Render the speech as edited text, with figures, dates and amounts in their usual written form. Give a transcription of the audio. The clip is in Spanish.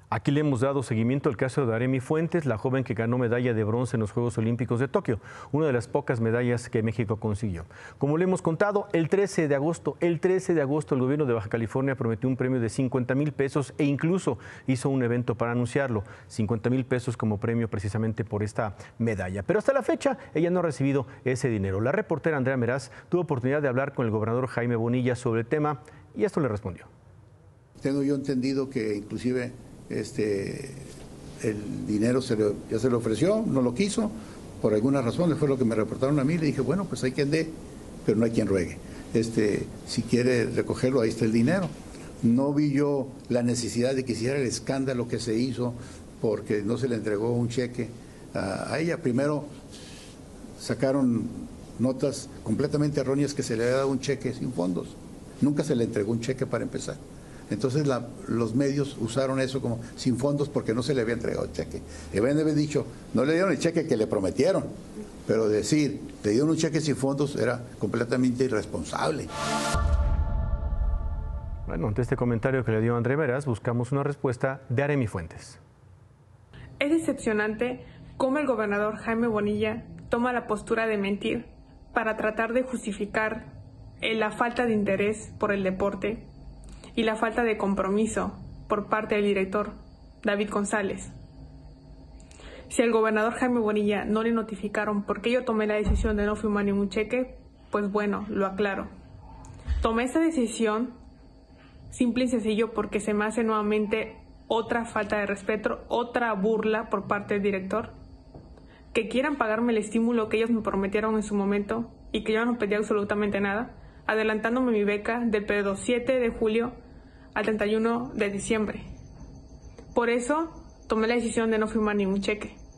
Aquí le hemos dado seguimiento al caso de Aremi Fuentes, la joven que ganó medalla de bronce en los Juegos Olímpicos de Tokio, una de las pocas medallas que México consiguió. Como le hemos contado, el 13 de agosto, el gobierno de Baja California prometió un premio de 50,000 pesos e incluso hizo un evento para anunciarlo, 50,000 pesos como premio precisamente por esta medalla. Pero hasta la fecha ella no ha recibido ese dinero. La reportera Andrea Meraz tuvo oportunidad de hablar con el gobernador Jaime Bonilla sobre el tema y esto le respondió. Tengo yo entendido que inclusive el dinero ya se le ofreció, no lo quiso, por alguna razón, fue lo que me reportaron a mí, le dije, bueno, pues hay quien dé, pero no hay quien ruegue. Si quiere recogerlo, ahí está el dinero. No vi yo la necesidad de que hiciera el escándalo que se hizo porque no se le entregó un cheque a ella. Primero sacaron notas completamente erróneas que se le había dado un cheque sin fondos. Nunca se le entregó un cheque para empezar. Entonces los medios usaron eso como sin fondos porque no se le había entregado el cheque. Deben haber dicho, no le dieron el cheque que le prometieron, pero decir, le dieron un cheque sin fondos era completamente irresponsable. Bueno, ante este comentario que le dio Andrea Meraz, buscamos una respuesta de Aremi Fuentes. Es decepcionante cómo el gobernador Jaime Bonilla toma la postura de mentir para tratar de justificar la falta de interés por el deporte y la falta de compromiso por parte del director David González. Si al gobernador Jaime Bonilla no le notificaron por qué yo tomé la decisión de no firmar ningún cheque, pues bueno, lo aclaro. Tomé esta decisión simple y sencillo porque se me hace nuevamente otra falta de respeto, otra burla por parte del director. Que quieran pagarme el estímulo que ellos me prometieron en su momento y que yo no pedí absolutamente nada, adelantándome mi beca del periodo 7 de julio al 31 de diciembre. Por eso tomé la decisión de no firmar ningún cheque.